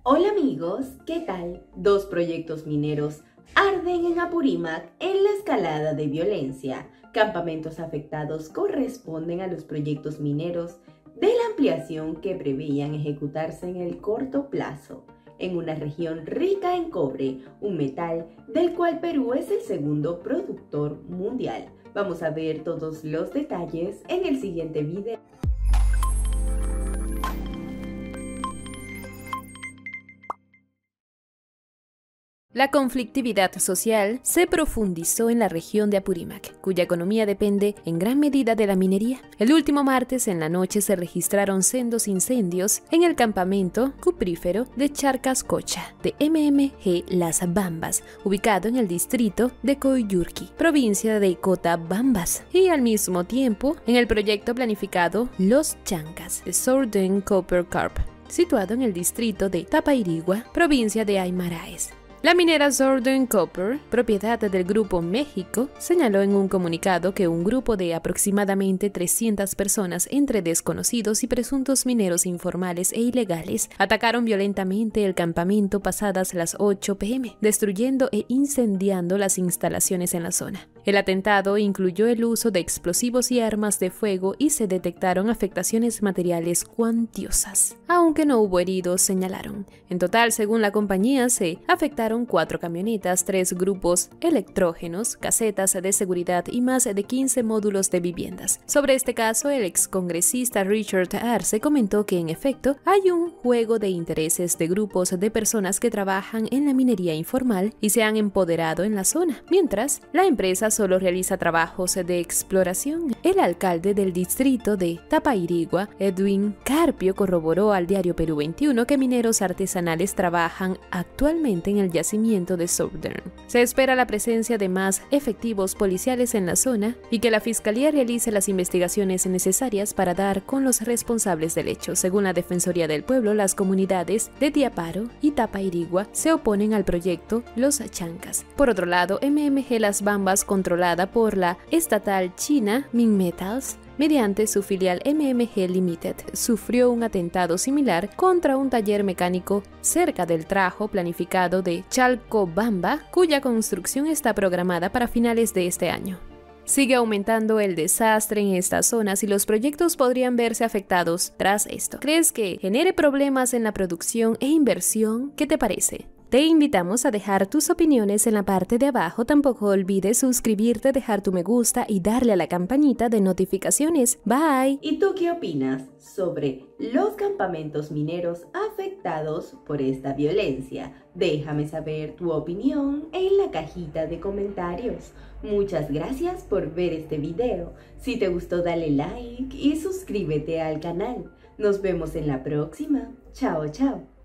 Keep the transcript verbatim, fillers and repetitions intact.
Hola amigos, ¿qué tal? Dos proyectos mineros arden en Apurímac en la escalada de violencia. Campamentos afectados corresponden a los proyectos mineros de la ampliación que preveían ejecutarse en el corto plazo, en una región rica en cobre, un metal del cual Perú es el segundo productor mundial. Vamos a ver todos los detalles en el siguiente video. La conflictividad social se profundizó en la región de Apurímac, cuya economía depende en gran medida de la minería. El último martes en la noche se registraron sendos incendios en el campamento cuprífero de Charcascocha de M M G Las Bambas, ubicado en el distrito de Coyurqui, provincia de Cotabambas, y al mismo tiempo en el proyecto planificado Los Chancas de Southern Copper Corp, situado en el distrito de Tapairigua, provincia de Aymaraes. La minera Southern Copper, propiedad del Grupo México, señaló en un comunicado que un grupo de aproximadamente trescientas personas entre desconocidos y presuntos mineros informales e ilegales atacaron violentamente el campamento pasadas las ocho pe eme, destruyendo e incendiando las instalaciones en la zona. El atentado incluyó el uso de explosivos y armas de fuego y se detectaron afectaciones materiales cuantiosas, aunque no hubo heridos, señalaron. En total, según la compañía, se afectaron cuatro camionetas, tres grupos electrógenos, casetas de seguridad y más de quince módulos de viviendas. Sobre este caso, el excongresista Richard Arce comentó que en efecto hay un juego de intereses de grupos de personas que trabajan en la minería informal y se han empoderado en la zona, mientras la empresa solo realiza trabajos de exploración. El alcalde del distrito de Tapairigua, Edwin Carpio, corroboró al diario Perú veintiuno que mineros artesanales trabajan actualmente en el yacimiento de Southern. Se espera la presencia de más efectivos policiales en la zona y que la fiscalía realice las investigaciones necesarias para dar con los responsables del hecho. Según la Defensoría del Pueblo, las comunidades de Diaparo y Tapairigua se oponen al proyecto Los Chancas. Por otro lado, M M G Las Bambas, controlada por la estatal china Minmetals, mediante su filial M M G Limited, sufrió un atentado similar contra un taller mecánico cerca del trajo planificado de Chalcobamba, cuya construcción está programada para finales de este año. Sigue aumentando el desastre en estas zonas y los proyectos podrían verse afectados tras esto. ¿Crees que genere problemas en la producción e inversión? ¿Qué te parece? Te invitamos a dejar tus opiniones en la parte de abajo. Tampoco olvides suscribirte, dejar tu me gusta y darle a la campanita de notificaciones. Bye. ¿Y tú qué opinas sobre los campamentos mineros afectados por esta violencia? Déjame saber tu opinión en la cajita de comentarios. Muchas gracias por ver este video. Si te gustó, dale like y suscríbete al canal. Nos vemos en la próxima. Chao, chao.